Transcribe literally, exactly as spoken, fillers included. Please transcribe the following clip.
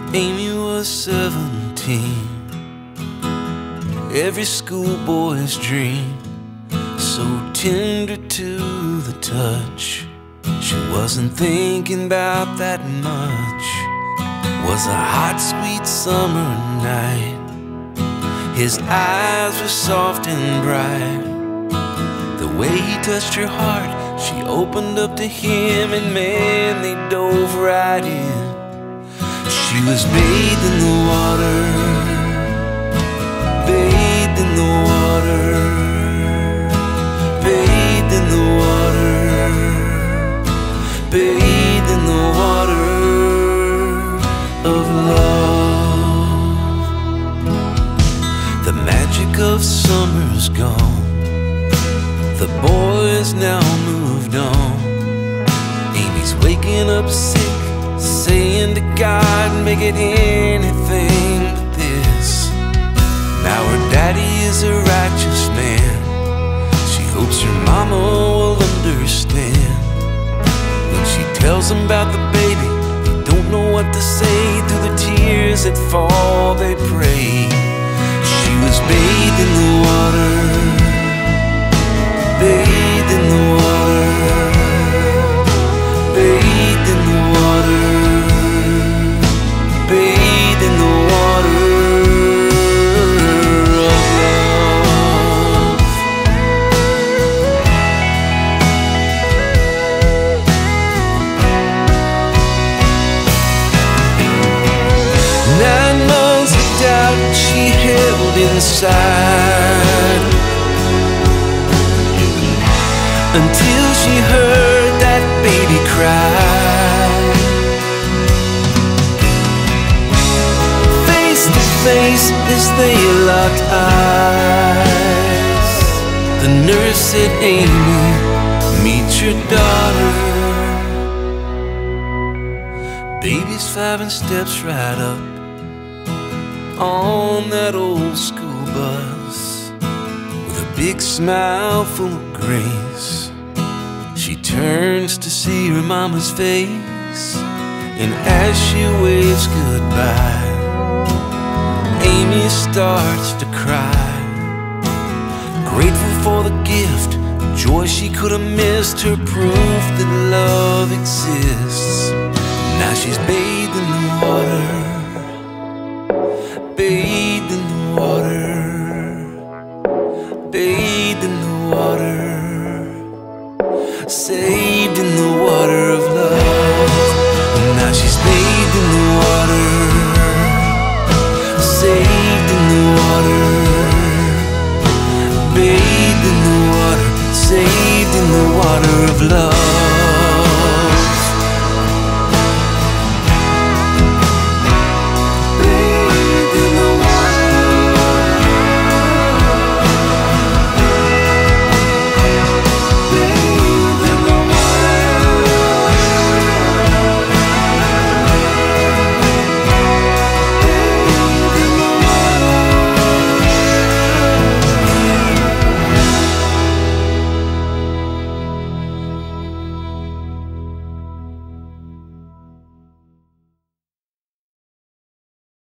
Amy was seventeen, every schoolboy's dream, so tender to the touch. She wasn't thinking about that much. Was a hot, sweet summer night. His eyes were soft and bright. The way he touched her heart, she opened up to him, and man, they dove right in. She was bathed in the water, bathed in the water, bathed in the water, bathed in the water of love. The magic of summer's gone. The boy's now moved on. Amy's waking up sick, saying to God, make it anything but this. Now her daddy is a righteous man. She hopes her mama will understand. When she tells him about the baby, they don't know what to say. Through the tears that fall, they pray. She was bathed in the water, bathed in the water, bathed in the water, bathed in the water of love. Nine months of doubt she held inside, until she heard that baby cry. Face to face as they locked eyes, the nurse said, Amy, meet your daughter. Baby's five and steps right up on that old school bus, with a big smile full of grace. She turns to see her mama's face, and as she waves goodbye, Amy starts to cry. Grateful for the gift, joy she could have missed, her proof that love exists. Now she's bathed in the water, bathed in the water, bathed in the water, saved in the water of love. And now she's bathed in the water, saved in the water, bathed in the water, saved in the water of love.